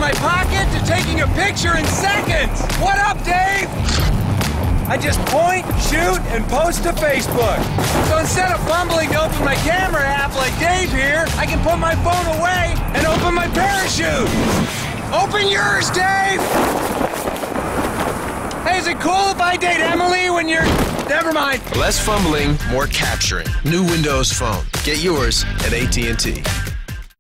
my pocket to taking a picture in seconds. What up, Dave? I just point, shoot, and post to Facebook. So instead of fumbling to open my camera app like Dave here, I can put my phone away and open my parachute. Open yours, Dave! Hey, is it cool if I date Emily when you're... Never mind. Less fumbling, more capturing. New Windows Phone. Get yours at AT&T.